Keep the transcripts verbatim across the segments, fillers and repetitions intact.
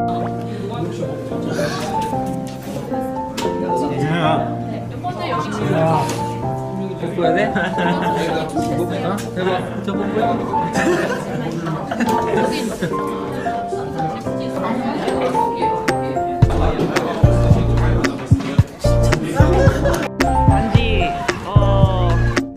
뽀뽀해야 돼? 어? 해봐. 저 뽀뽀해. 반지. 어.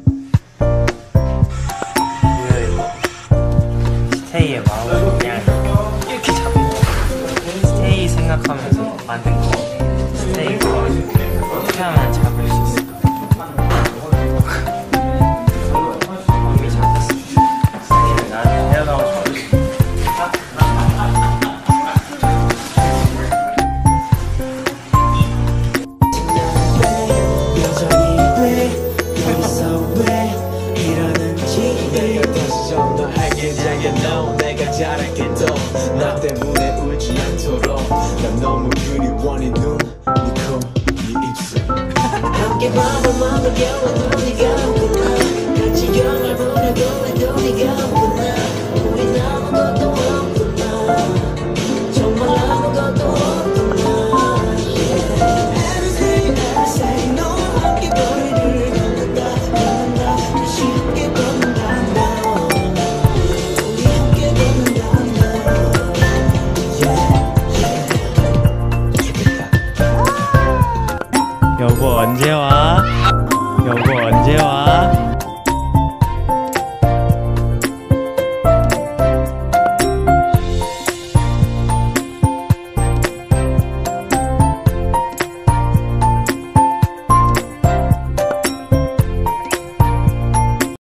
뭐야 이거? 스테이의 마음을 그냥 이렇게 잡고 스테이 생각하면서 만든 거. 스테이가 어떻게 하면 잡을 수 있을까? 이미 잡혔어. 스테이는 나한테 헤어나고 싶어. 나 때문에 울지 않도록 난 너무 그리워 네 눈, 네 코, 네 입술 함께 밤을 먹어 겨워 네가 오구나 같이 영화 보려고